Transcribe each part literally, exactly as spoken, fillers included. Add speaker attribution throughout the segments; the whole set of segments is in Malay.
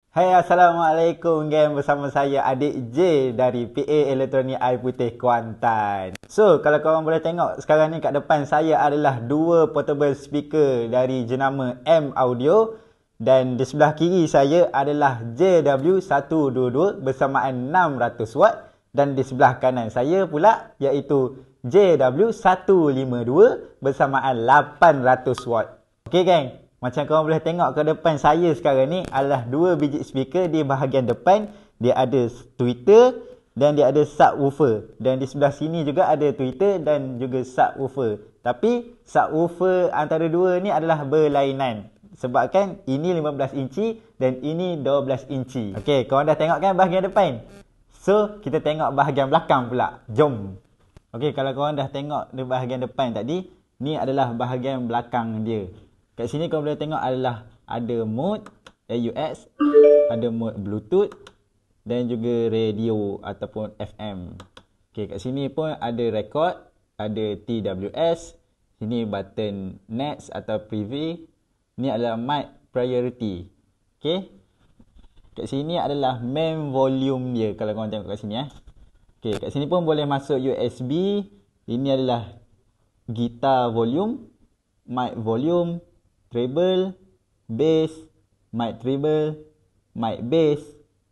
Speaker 1: Hai, Assalamualaikum gang, bersama saya Adik J dari P A Elektronik Air Putih Kuantan. So, kalau korang boleh tengok sekarang ni kat depan saya adalah dua portable speaker dari jenama M Audio. Dan di sebelah kiri saya adalah J W seratus dua puluh dua bersamaan enam ratus watt. Dan di sebelah kanan saya pula iaitu J W seratus lima puluh dua bersamaan lapan ratus watt. Okey gang, macam korang boleh tengok ke depan saya sekarang ni adalah dua biji speaker. Di bahagian depan dia ada tweeter dan dia ada subwoofer. Dan di sebelah sini juga ada tweeter dan juga subwoofer. Tapi subwoofer antara dua ni adalah berlainan. Sebabkan ini lima belas inci dan ini dua belas inci. Okey, korang dah tengok kan bahagian depan? So, kita tengok bahagian belakang pula. Jom. Okey, kalau korang dah tengok di bahagian depan tadi, ni adalah bahagian belakang dia. Kat sini korang boleh tengok adalah ada mode A U X, ada mode Bluetooth dan juga radio ataupun F M. Okey, kat sini pun ada record, ada T W S, sini button next atau preview. Ni adalah mic priority. Okey. Kat sini adalah main volume dia kalau korang tengok kat sini eh. Okey, kat sini pun boleh masuk U S B. Ini adalah gitar volume, mic volume, treble, bass, mic treble, mic bass,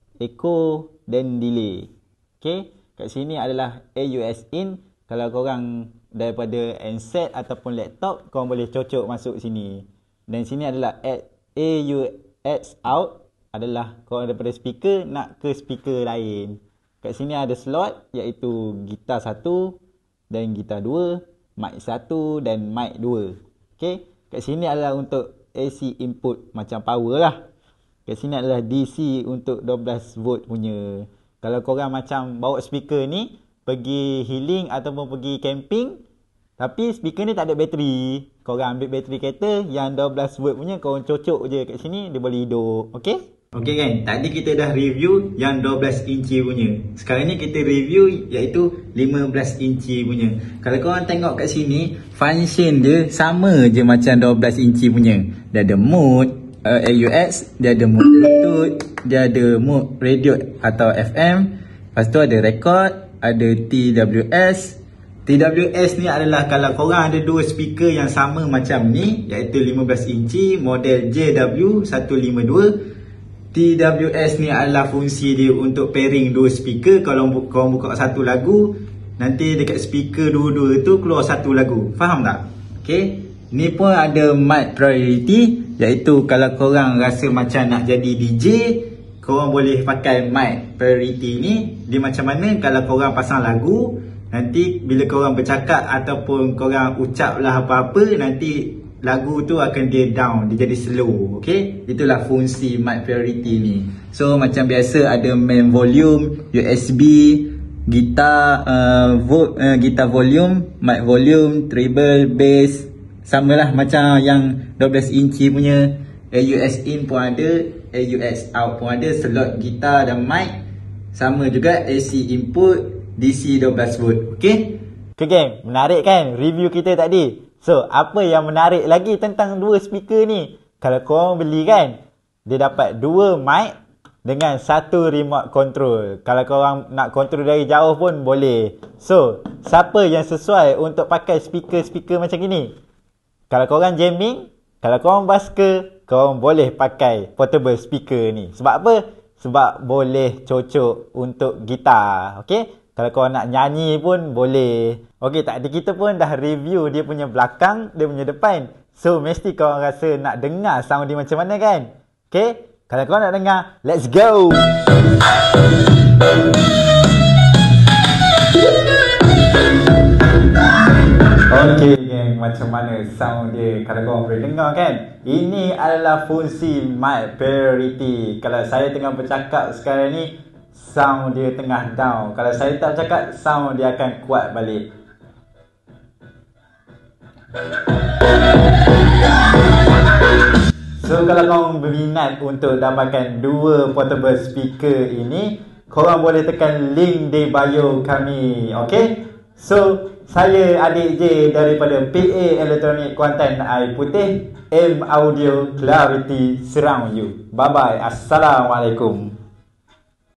Speaker 1: echo dan delay. Okey, kat sini adalah A U X in. Kalau korang daripada handset ataupun laptop, korang boleh cocok masuk sini. Dan sini adalah A U X out, adalah korang daripada speaker nak ke speaker lain. Kat sini ada slot iaitu gitar satu dan gitar dua, mic satu dan mic dua. Okey. Kat sini adalah untuk A C input macam power lah. Kat sini adalah D C untuk dua belas volt punya. Kalau korang macam bawa speaker ni pergi healing ataupun pergi camping, tapi speaker ni tak ada bateri, korang ambil bateri kereta yang dua belas volt punya, korang cocok je kat sini, dia boleh hidup. Okey? Okey kan, tadi kita dah review yang dua belas inci punya. Sekarang ni kita review iaitu lima belas inci punya. Kalau korang tengok kat sini, function dia sama je macam dua belas inci punya. Dia ada mode uh, A U X, dia ada mode Bluetooth, dia ada mode radio atau F M. Lepas tu ada record, ada T W S. T W S ni adalah kalau korang ada dua speaker yang sama macam ni, iaitu lima belas inci model J W seratus lima puluh dua. T W S ni adalah fungsi dia untuk pairing dua speaker. Kalau korang buka satu lagu, nanti dekat speaker dua-dua tu keluar satu lagu. Faham tak? Okay. Ni pun ada mic priority, iaitu kalau korang rasa macam nak jadi D J, korang boleh pakai mic priority ni. Dia macam mana kalau korang pasang lagu, nanti bila korang bercakap ataupun korang ucap lah apa-apa, nanti lagu tu akan dia down, dia jadi slow. Okay, itulah fungsi mic priority ni. So macam biasa ada main volume, U S B, gitar uh, vo uh, gitar volume, mic volume, treble, bass. Samalah macam yang dua belas inci punya. A U X in pun ada, A U X out pun ada, slot gitar dan mic. Sama juga A C input, D C dua belas volt. Okay? Okay gang, menarik kan review kita tadi? So, apa yang menarik lagi tentang dua speaker ni? Kalau korang beli kan, dia dapat dua mic dengan satu remote control. Kalau korang nak control dari jauh pun boleh. So, siapa yang sesuai untuk pakai speaker-speaker macam ni? Kalau korang jamming, kalau korang basker, korang boleh pakai portable speaker ni. Sebab apa? Sebab boleh cocok untuk gitar. Okay? Kalau korang nak nyanyi pun boleh. Okey, tadi kita pun dah review dia punya belakang, dia punya depan. So, mesti korang rasa nak dengar sound dia macam mana kan? Okey, kalau korang nak dengar, let's go! Okey geng, macam mana sound dia kalau korang boleh dengar kan? Ini adalah fungsi mic priority. Kalau saya tengah bercakap sekarang ni, sound dia tengah down. Kalau saya tak cakap, sound dia akan kuat balik. So kalau korang berminat untuk dapatkan dua portable speaker ini, korang boleh tekan link di bio kami. Okay? So Saya Adik J daripada P A Elektronik Kuantan Air Putih, M Audio Clarity Surround You. Bye bye. Assalamualaikum.